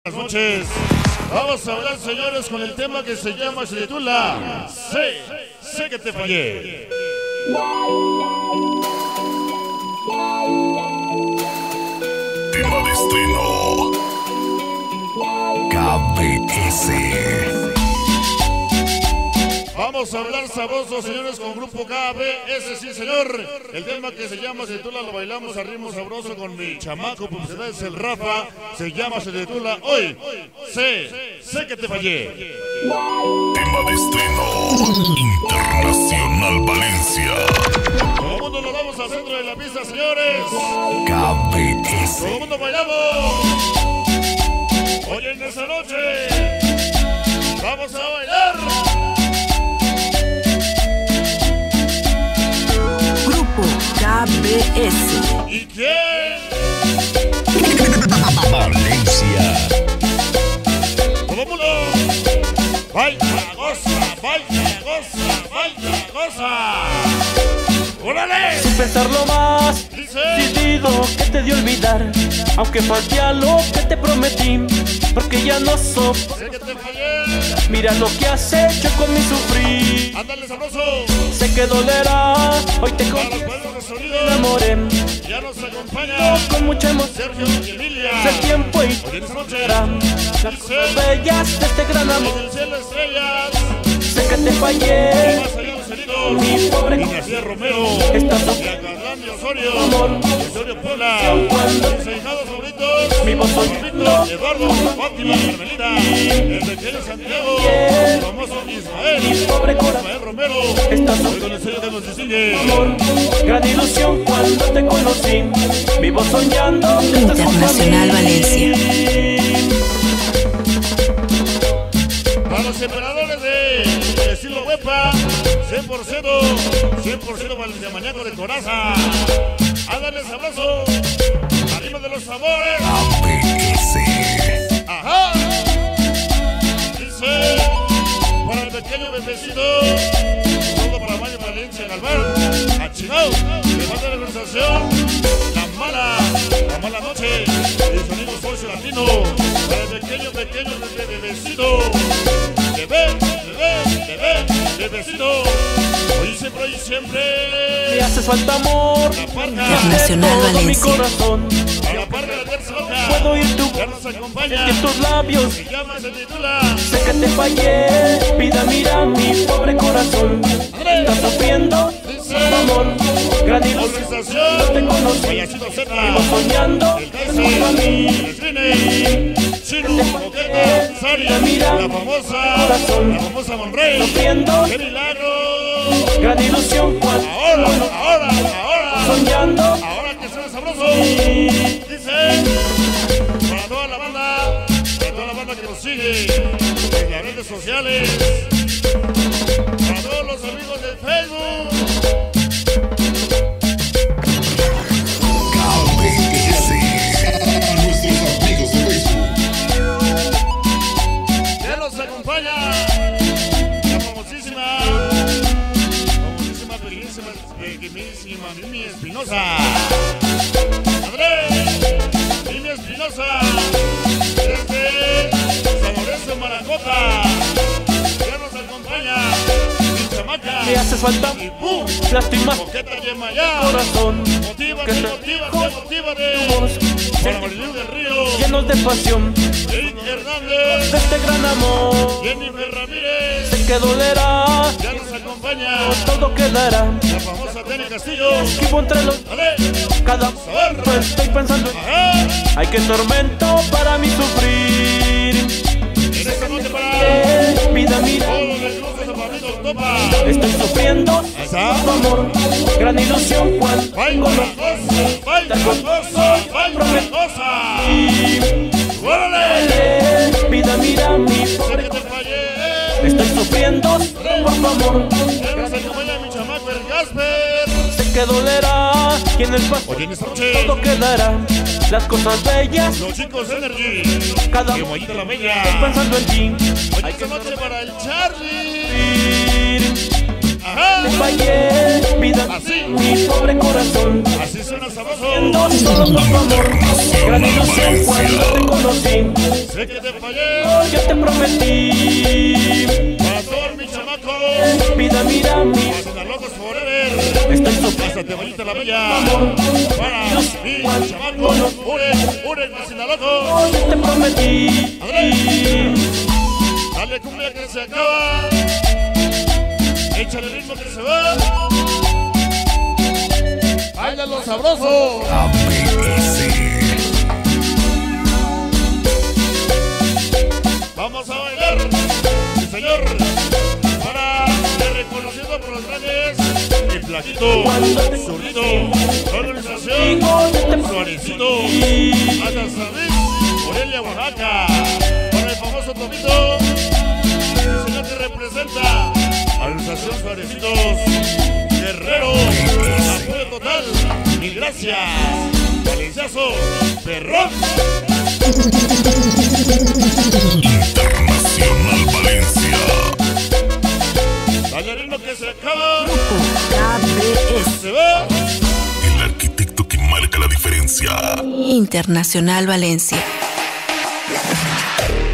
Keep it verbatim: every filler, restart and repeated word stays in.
Buenas noches. Vamos a hablar, señores, con el tema que se llama, se titula Sé, sé que te fallé. Tema de estreno K B S. Vamos a hablar sabroso, señores, con Grupo K B S, sí, señor. El tema que se llama, se titula, lo bailamos a ritmo sabroso con mi chamaco, publicidad es el Rafa. Se llama, se titula Hoy, sé, sé que te fallé. Tema de estreno Internacional Valencia. Todo el mundo nos vamos al centro de la pista, señores. K B S. Todo el mundo bailamos. Hoy en esta noche vamos a bailar. K B S. ¿Y quién? Valencia. Todo el mundo. Baila, goza, baila, goza, baila, goza. ¡Órale! Sin pensarlo más, Dice. decidido que te di olvidar, aunque falte a lo que te prometí, porque ya no soy. Sé que te fallé. Mira lo que has hecho con mi sufrir. Ándale sabroso. Sé que dolerá, hoy te Para los confieso pueblos de que sonido. me enamoré. Ya nos acompaña Con mucha emoción, Sergio y Emilia. el tiempo y Hoy en esta noche. las cosas bellas de este gran En amor. el cielo estrellas. Sé que te fallé, Más allá de sonido. mi pobre Y García Romero. Estás Y a Carlán y Osorio. amor. Osorio Puebla. Cuando Mis ahijados favoritos. mi voz soy Papito, Eduardo, Fátima, Carmelita. El pequeño Santiago. El famoso Ismael. mi pobre corazón. Ismael Romero. Estás Hoy con el sello que nos distingue. amor, gran ilusión cuando te conocí, vivo soñando que estás junto a Internacional mí. Valencia. Para los emperadores de, de estilo Huepa, cien por ciento, cien por ciento valenciamañaco de coraza. Ándale sabroso, arriba de los sabores. K B S. Ajá. Dice, para el pequeño bebecito, todo para Mayo Valencia Galván, a Chingao, le manda la conversación, la mala, la mala noche, el sonido socio latino, para el pequeño, pequeño bebé, bebecito, bebé, bebé, bebé, bebecito, hoy siempre, hoy siempre, Me haces falta amor, la parca, Internacional de todo mi Valencia. corazón, a la par de la tercera loca, puedo oír tu ya nos acompaña, en tus labios, se llama, se titula, sé que te fallé, vida mira mi pobre corazón, estás sufriendo, amor, gran ilusión, organización, te conocí, Payasito Z, vivo soñando el que estás junto a mí. el Cine, Chino, Coqueta, Saria, la famosa, la famosa Monrey, Sufriendo, ¡qué milagro! gran ilusión cuando Ahora, ahora, ahora, soñando, ahora que suena sabroso, dice, para toda la banda, para toda la banda que nos sigue en las redes sociales, para todos los amigos de Facebook, K B S. A nuestros amigos de Facebook. ya nos acompaña la famosísima, famosísima, bellísima, pequeñísima Mimi Espinosa. Andrés, Mimi Espinosa, desde San Lorenzo, Maracota. Ya nos acompaña mi chamaca. me haces falta, Y ¡pum! lástima, Coqueta Yemayá. corazón, Motívate, que te motívate, tu motívate. voz, Para Marilú del Río, llenos de pasión, Eric Hernández, de este gran amor, Jennifer Ramírez. sé que dolerá, Ya nos acompaña todo quedará, la famosa Tene Castillo. esquivo entre los, ¡Ale! cada momento estoy pensando en, ¡Ajá! ay qué tormento para mí sufrir, En esta noche para eh, vida mira, todos los del Cruz de San Pablito Topa. estoy sufriendo, ¿Está? tu amor, gran ilusión cuando ¡Baila goza! ¡Baila goza! ¡Baila goza! ¡Órale! eh, vida mira mi Sé pobre, que te fallé. estoy sufriendo por tu amor, Ya nos acompaña mi chamaco el Gasper. sé que dolerá, y en el pasado Oye, en esta noche todo quedará, las cosas bellas, los chicos de Energy. cada Que momento Mollita la estoy Bella. pensando en ti, Oye, esta noche para el Charlie. vivir. Ajá. Te fallé, vida, Así. mi pobre corazón. Así suena sabroso. Siendo solo por tu amor, gran ilusión cuando te conocí. Sé que te fallé. Yo te prometí, Pastor, mi chamaco. vida, mira mi. Sinalocos forever. Estoy sufriendo Hasta te bonita la bella. amor. Para mi chamaco. Uren, uren, mi Sinaloco. Yo te prometí. Dale cumbia que se acaba. Échale el ritmo que se va. Báilalo sabroso. K B S. Vamos a bailar. Sí, señor. Para el reconocido por los grandes. Mi flaquito. Zurdito. Organización. Suarecito. Hasta San Luis. Morelia, Oaxaca. Para el famoso Tomito. El señor que representa. Organización Suarecitos. Guerrero. Apoyo total. Mil gracias. Valenciazo. Perrón. Internacional Valencia. Dale ritmo que se acaba. Grupo K B S. Se va. El arquitecto que marca la diferencia. Internacional Valencia.